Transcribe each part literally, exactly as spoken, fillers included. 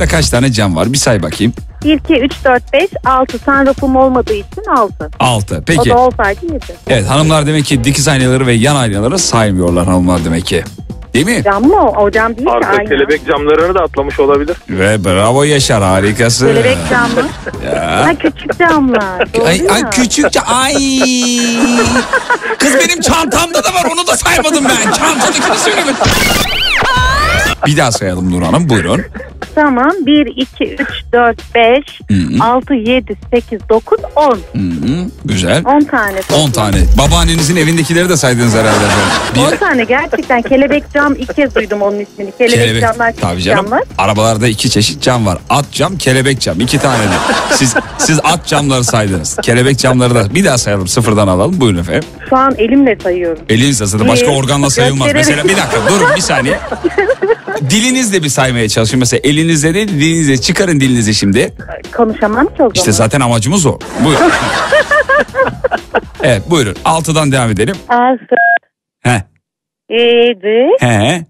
Mutfakta kaç tane cam var? Bir say bakayım. bir, iki, üç, dört, beş, altı. Sunroof'um olmadığı için altı. altı. Peki. O da olsaydı yedi. Evet, hanımlar demek ki dikiz aynaları ve yan aynaları saymıyorlar hanımlar demek ki. Değil mi? Cam mı o? O cam değil ki Arka ayna. kelebek camlarını da atlamış olabilir. Ve bravo Yaşar, harikasın. Kelebek cam mı? Ya. Ha, küçük camlar. Doğru Ay, ya. ay küçükçe ay. Kız benim çantamda da var, onu da saymadım ben. Çantadakini söylemedim. Bir daha sayalım Nur Hanım, buyurun. Tamam. bir, iki, üç, dört, beş, altı, yedi, sekiz, dokuz, on. Hı-hı. Güzel. on tane. on tane. Babaannenizin evindekileri de saydınız herhalde. on tane gerçekten. Kelebek cam, ilk kez duydum onun ismini. Kelebek, Kelebek. camlar, küçük Tabii canım. camlar. Arabalarda iki çeşit cam var. At cam, kelebek cam. İki tane de. Siz, siz at camları saydınız. Kelebek camları da bir daha sayalım. Sıfırdan alalım. Buyurun efendim. Şu an elimle sayıyorum. Elinizle sayılır. Başka Bir, organla sayılmaz. göstererek. Mesela bir dakika durun bir saniye. Dilinizle bir saymaya çalışın. Mesela elinizle değil, dilinizle. Çıkarın dilinizi şimdi. Konuşamam ki o zaman. İşte zaten amacımız o. Buyurun. Evet, buyurun. Altıdan devam edelim. Altı, He. yedi, He.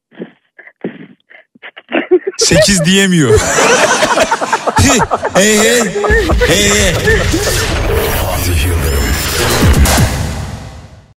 Sekiz diyemiyor. hey hey. Hey hey.